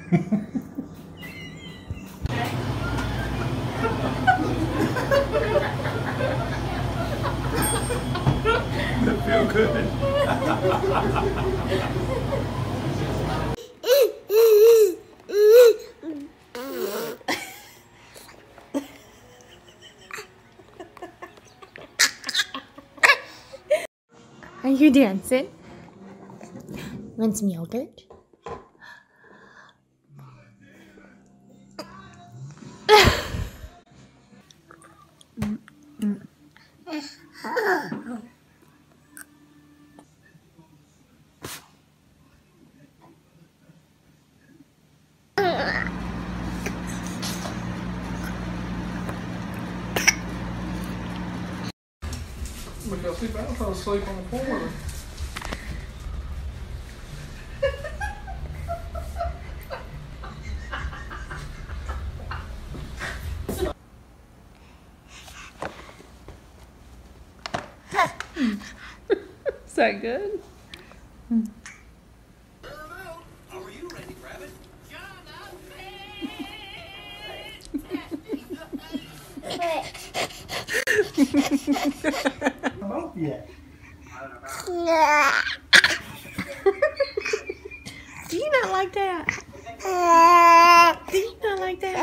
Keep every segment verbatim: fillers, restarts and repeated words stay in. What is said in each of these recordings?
That feel good. Are you dancing? Want some yogurt? Look, I'll sleep. I'm trying to sleep on the floor. Is that good? Mm. Are you ready, Rabbit? Both yet. Do you not like that? Do you not like that?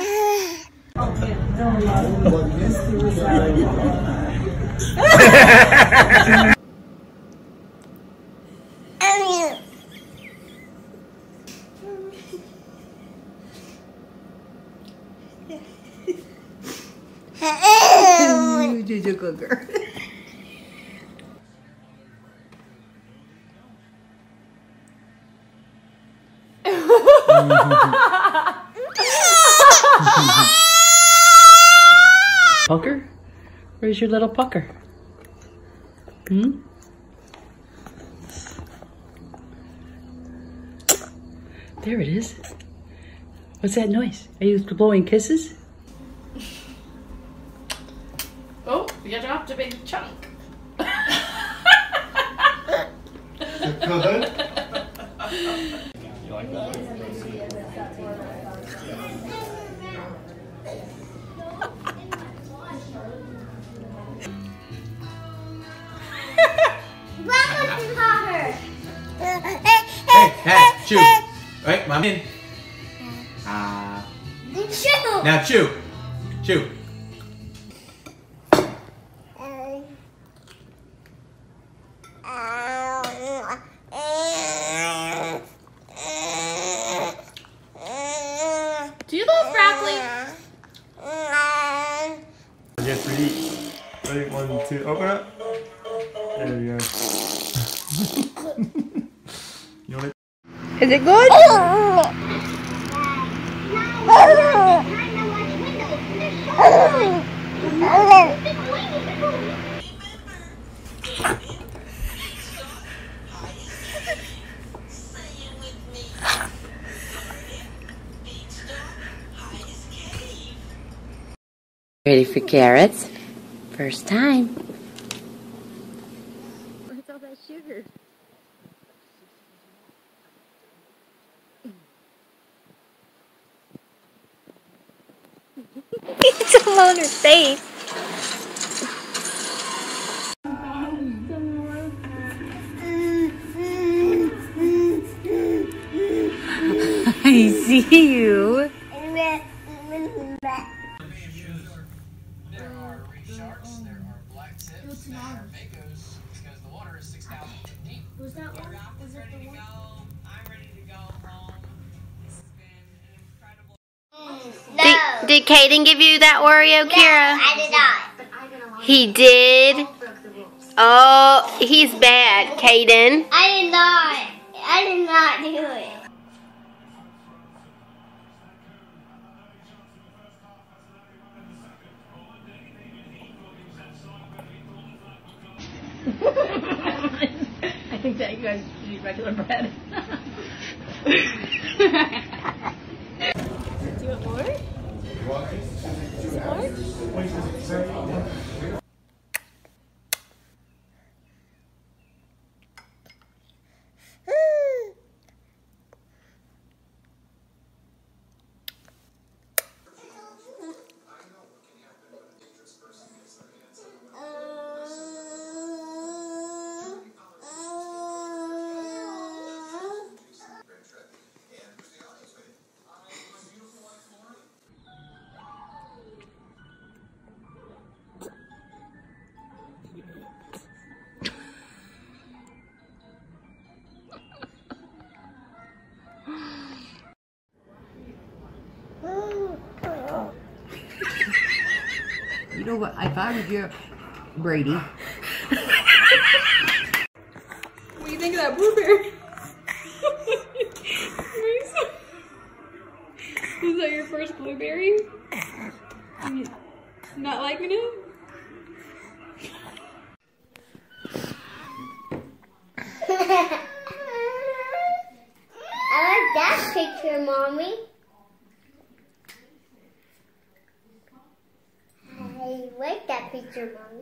You're a good girl. Pucker? Where's your little pucker? Hmm? There it is. What's that noise? Are you blowing kisses? Oh, you dropped a big chunk. Good. You like that? Hey, hey, chew. Right, mom in. Ah. Chew. Now chew. Chew. Do you love broccoli? Yes, we eat. Ready? One, two, open up. There we go. You want it? Is it good? Ready for carrots? First time. What's all that sugar? It's all on her face. I see you. There are reef sharks, there are black tips, there are makos, because the water is six thousand feet deep. Was that one? Was it ready to go. I'm ready to go home. This has been an incredible... No. Did, did Caden give you that Oreo, No, Kira? I did not. He did? Oh, he's bad, Caden. I did not. I did not do it. I think that you guys should eat regular bread. Do you want more? More? know what? If I was your Brady. What do you think of that blueberry? Is that your first blueberry? You not liking it? I like that picture, Mommy. I like that picture, Mommy.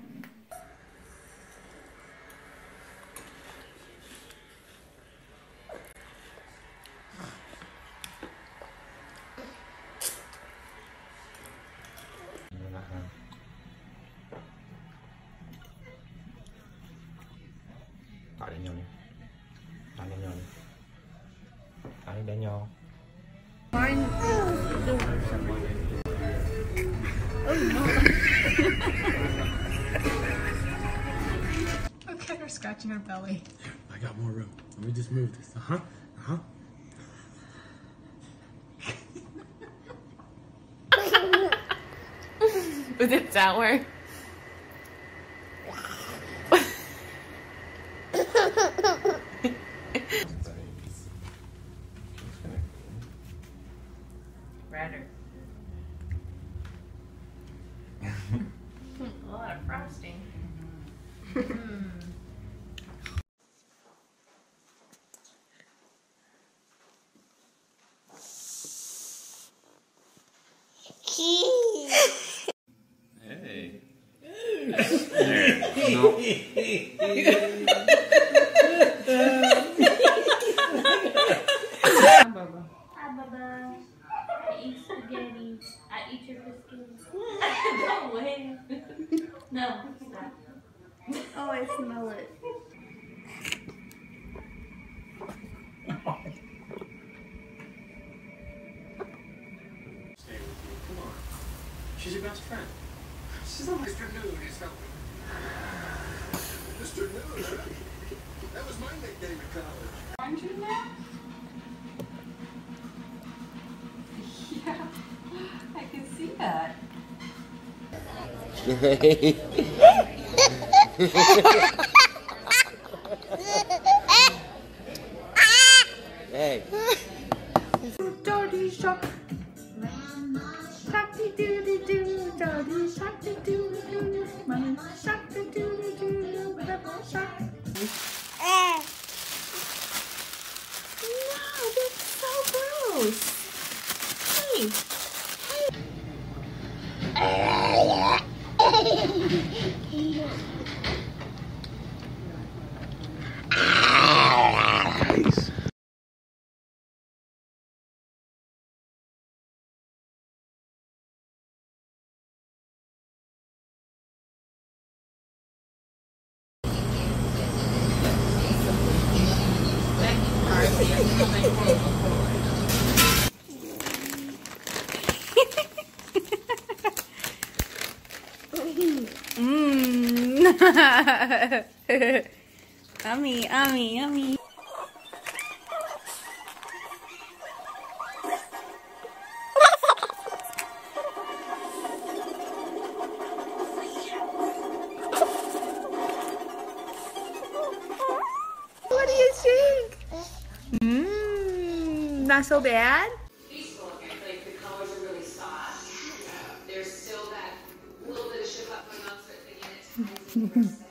Tạo đèn nhau nè. Tạo đèn nhau nè. Tạo đèn nhau. Look at her scratching her belly. I got more room. Let me just move this. Uh-huh. Uh-huh. Was it sour? Redder. A lot of frosting. Mm. Hey. There. No. Hi, Bubba. I eat spaghetti. I eat your biscuits. No way. No, stop. Oh, I smell it. Stay with you. Come on. She's your best friend. She's not Mister Nude. He's helping. Mister Nude, huh? That was my nickname in college. Aren't you now? Yeah, I can see that. Hey. Dirty shark. Shark doo doo doo. Dirty shark doo doo doo. Money shark doo doo doo. Purple shark. No, that's so gross. Hey. Nice. Mmm. Yummy, yummy, yummy. What do you think? Mmm. Not so bad? Peaceful, like the colors are really soft. There's still that little bit of ship up going on, so it's getting it.